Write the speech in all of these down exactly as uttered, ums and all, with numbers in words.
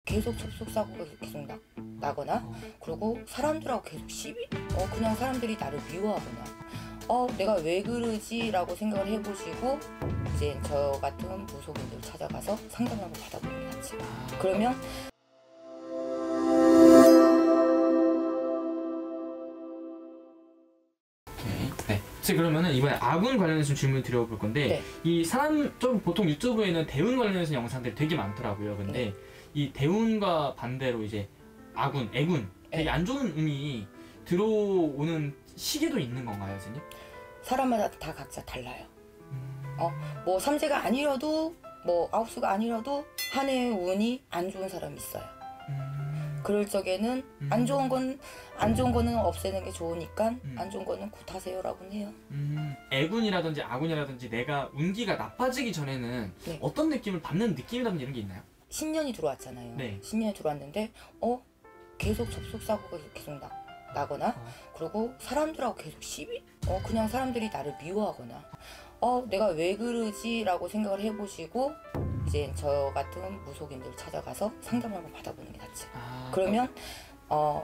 계속 접촉사고가 계속 나, 나거나 그리고 사람들하고 계속 시비 어 그냥 사람들이 나를 미워하거나 어 내가 왜 그러지? 라고 생각을 해보시고 이제 저 같은 무속인들 찾아가서 상담을 한번 받아보는 게 낫지. 그러면 네. 그러면은 이번에 아군 관련해서 좀 질문 드려볼 건데 네. 이 사람 좀 보통 유튜브에는 대운 관련해서 영상들이 되게 많더라고요. 근데 네. 이 대운과 반대로 이제 아군, 애군 되게 네. 안 좋은 운이 들어오는 시기도 있는 건가요, 선생님? 사람마다 다 각자 달라요. 음... 어, 뭐 삼재가 아니라도 뭐 아홉수가 아니라도 한 해의 운이 안 좋은 사람이 있어요. 음... 그럴 적에는 음... 안 좋은 건 안 좋은 거는 없애는 게 좋으니까 음... 안 좋은 거는 굿하세요라고 해요. 음... 애군이라든지 아군이라든지 내가 운기가 나빠지기 전에는 네. 어떤 느낌을 받는 느낌이라든지 이런 게 있나요? 신년이 들어왔잖아요. 네. 신년이 들어왔는데 어 계속 접촉사고가 계속 나, 나거나 어. 그리고 사람들하고 계속 시비 어 그냥 사람들이 나를 미워하거나 어 내가 왜 그러지? 라고 생각을 해보시고 이제 저 같은 무속인들 찾아가서 상담을 한번 받아보는 게 낫죠. 아... 그러면 어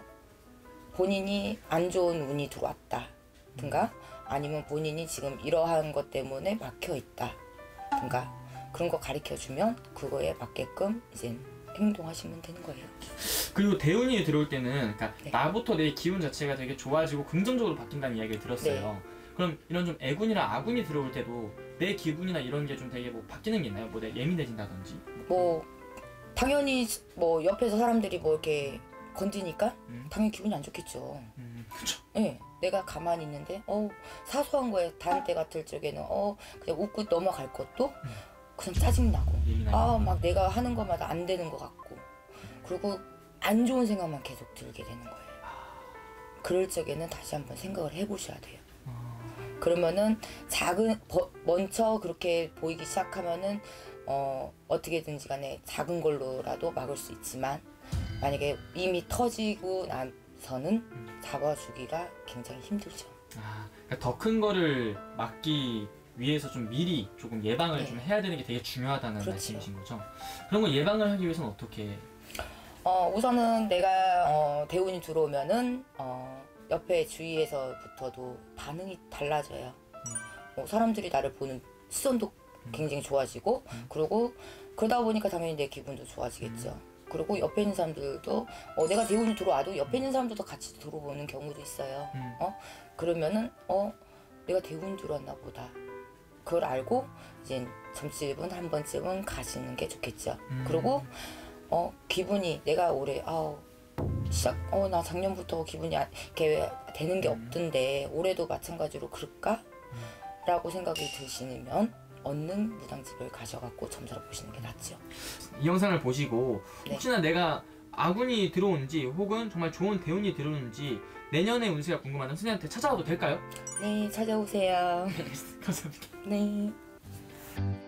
본인이 안 좋은 운이 들어왔다든가 아니면 본인이 지금 이러한 것 때문에 막혀 있다든가 그런 거 가르쳐주면 그거에 맞게끔 이제 행동하시면 되는 거예요. 그리고 대운이 들어올 때는 그러니까 네. 나부터 내 기분 자체가 되게 좋아지고 긍정적으로 바뀐다는 이야기를 들었어요. 네. 그럼 이런 좀 애군이나 아군이 들어올 때도 내 기분이나 이런 게 좀 되게 뭐 바뀌는 게 있나요? 뭐 내가 예민해진다든지? 뭐 당연히 뭐 옆에서 사람들이 뭐 이렇게 건드니까 음. 당연히 기분이 안 좋겠죠. 음, 그렇죠. 네, 내가 가만히 있는데 어 사소한 거에 다음 때 같을 적에는 어 그냥 웃고 넘어갈 것도 음. 그냥 짜증나고 아 예민하게. 막 내가 하는 것마다 안 되는 것 같고 그리고 안 좋은 생각만 계속 들게 되는 거예요. 그럴 적에는 다시 한번 생각을 해보셔야 돼요. 그러면은 작은 버, 먼저 그렇게 보이기 시작하면은 어 어떻게든지 간에 작은 걸로라도 막을 수 있지만 만약에 이미 터지고 나서는 잡아주기가 굉장히 힘들죠. 아, 그러니까 더 큰 거를 막기 위해서 좀 미리 조금 예방을 네. 좀 해야 되는 게 되게 중요하다는 그렇죠. 말씀이신 거죠? 그런 거 예방을 하기 위해서는 어떻게? 어 우선은 내가 어, 대운이 들어오면은 어, 옆에 주위에서부터도 반응이 달라져요. 음. 어, 사람들이 나를 보는 시선도 음. 굉장히 좋아지고 음. 그리고 그러다 보니까 당연히 내 기분도 좋아지겠죠. 음. 그리고 옆에 있는 사람들도 어, 내가 대운이 들어와도 옆에 있는 사람들도 같이 들어보는 경우도 있어요. 음. 어 그러면은 어 내가 대운 들어왔나 보다. 그걸 알고 이제 점집은 한 번쯤은 가시는 게 좋겠죠. 음. 그리고 어 기분이 내가 올해 아우 시작 어 나 작년부터 기분이 이렇게 되는 게 없던데 올해도 마찬가지로 그럴까? 음. 라고 생각이 드시면 얻는 무당집을 가셔갖고 점사를 보시는 게 낫죠. 이 영상을 보시고 네. 혹시나 내가 아군이 들어오는지 혹은 정말 좋은 대운이 들어오는지 내년의 운세가 궁금하다면 선생님한테 찾아와도 될까요? 네, 찾아오세요. 감사합니다. 네.